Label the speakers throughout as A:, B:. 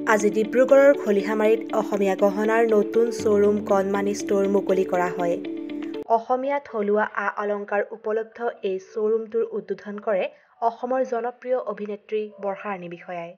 A: আজি ডিব্ৰুগড়ৰ খলিহামাৰীত অসমীয়া গহনাৰ নতুন শ্ব'ৰুম কণমানি ষ্ট'ৰ মুকলি কৰা হয়। অসমীয়া থলুৱা অলংকাৰ উপলব্ধ এই শ্ব'ৰুমটোৰ উদ্বোধন কৰে অসমৰ জনপ্ৰিয় অভিনেত্ৰী বৰ্ষাৰাণী বিষয়াই।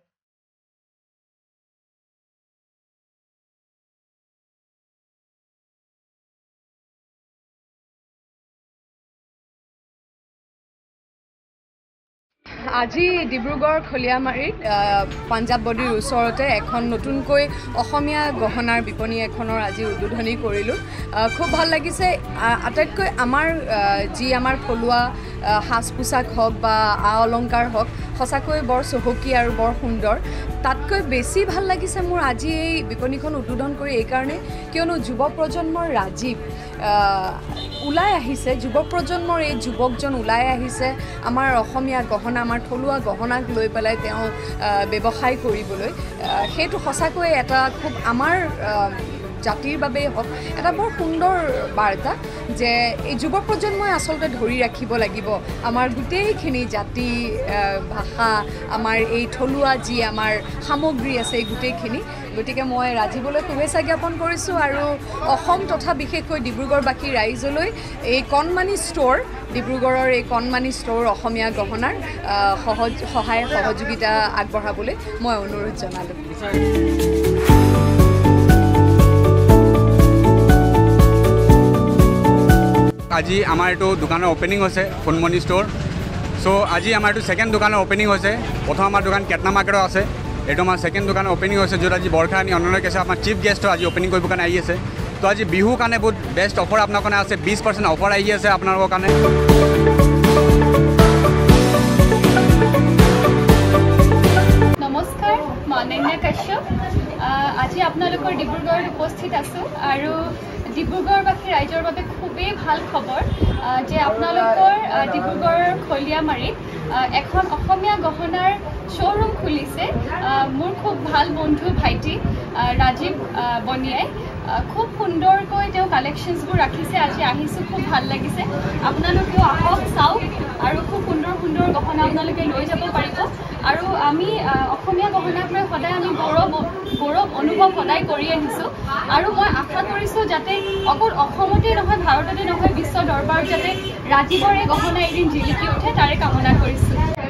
B: আজি ডিব্ৰুগড় খলিহামাৰীত পাঞ্জাৱ বডিৰ ওচৰতে এখন নতুনকৈ অসমীয়া গহনাৰ বিপণী এখনৰ আজি উদ্বোধনী কৰিলোঁ। খুব ভাল লাগিছে। আটাইতকৈ আমাৰ থলুৱা সাজ পোছাক হওক বা অলংকাৰ হওক সঁচাকৈ বৰ চহকী আৰু বৰ সুন্দৰ। তাতকৈ বেছি ভাল লাগিছে মোৰ আজি এই বিপণীখন উদ্বোধন কৰি এইকাৰণে কিয়নো যুৱ প্ৰজন্মৰ ৰাজীৱ ওলাই আহিছে, যুৱ প্ৰজন্মৰ এই যুৱকজন ওলাই আহিছে আমাৰ অসমীয়া গহনা, আমাৰ থলুৱা গহনাক লৈ পেলাই তেওঁ ব্যৱসায় কৰিবলৈ। সেইটো সঁচাকৈ এটা খুব আমাৰ জাতিৰ বাবেই হওক এটা বৰ সুন্দৰ বাৰ্তা যে এই যুৱ প্ৰজন্মই আচলতে ধৰি ৰাখিব লাগিব আমাৰ গোটেইখিনি জাতি ভাষা, আমাৰ এই থলুৱা যি আমাৰ সামগ্ৰী আছে এই গোটেইখিনি। গতিকে মই ৰাজীৱলৈ শুভেচ্ছা জ্ঞাপন কৰিছোঁ আৰু অসম তথা বিশেষকৈ ডিব্ৰুগড়বাসী ৰাইজলৈ এই কণমানি ষ্ট'ৰ, ডিব্ৰুগড়ৰ এই কণমানি ষ্ট'ৰ অসমীয়া গহনাৰ সহায় সহযোগিতা আগবঢ়াবলৈ মই অনুৰোধ জনালোঁ।
C: আজি আমাৰ এইটো দোকানৰ অপেনিং হৈছে কণমানি ষ্ট'ৰ। চ' আজি আমাৰ এইটো ছেকেণ্ড দোকানৰ অপেনিং হৈছে। প্ৰথম আমাৰ দোকান কেটনা মাৰ্কেটত আছে, এইটো আমাৰ ছেকেণ্ড দোকানৰ অপেনিং হৈছে য'ত আজি বৰ্ষাৰাণী অনন্যা আছে আমাৰ চিফ গেষ্টৰ আজি অপেনিং কৰিবৰ কাৰণে আহি আছে। তো আজি বিহুৰ কাৰণে বহুত বেষ্ট অফাৰ আপোনাৰ কাৰণে আছে, 20% অফাৰ আহি আছে আপোনালোকৰ কাৰণে।
D: নমস্কাৰ, মই অনন্যা কাশ্যপ। আজি আপোনালোকৰ ডিব্ৰুগড়ত উপস্থিত আছোঁ আৰু ডিব্ৰুগড়বাসী ৰাইজৰ বাবে খুবেই ভাল খবৰ যে আপোনালোকৰ ডিব্ৰুগড়ৰ খলিহামাৰীত এখন অসমীয়া গহনাৰ শ্ব'ৰুম খুলিছে। মোৰ খুব ভাল বন্ধু ভাইটি ৰাজীৱ বনিয়াই খুব সুন্দৰকৈ তেওঁ কালেকশ্যনছবোৰ ৰাখিছে। আজি আহিছোঁ, খুব ভাল লাগিছে। আপোনালোকেও আহক, চাওক আৰু খুব সুন্দৰ সুন্দৰ গহনা আপোনালোকে লৈ যাব পাৰিব। আৰু আমি অসমীয়া গহনাক লৈ সদায় আমি গৌৰৱ অনুভৱ সদায় কৰি আহিছোঁ আৰু মই আশা কৰিছোঁ যাতে অকল অসমতেই নহয়, ভাৰততে নহয়, বিশ্ব দৰবাৰত যাতে ৰাজীৱৰ এই গহনা এদিন জিলিকি উঠে তাৰে কামনা কৰিছোঁ।